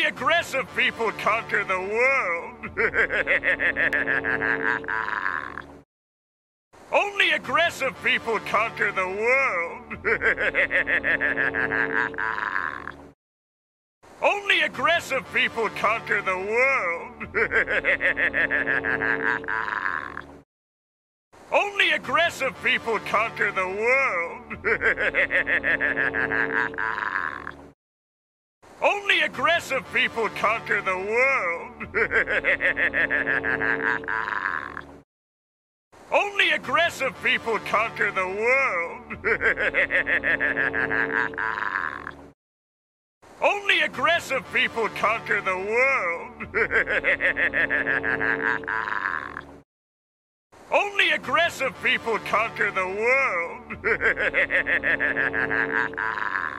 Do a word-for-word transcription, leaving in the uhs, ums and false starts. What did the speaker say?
Only aggressive people conquer the world. Only aggressive people conquer the world. Only aggressive people conquer the world. Only aggressive people conquer the world. Only aggressive people conquer the world. Only aggressive people conquer the world. Only aggressive people conquer the world. Only aggressive people conquer the world.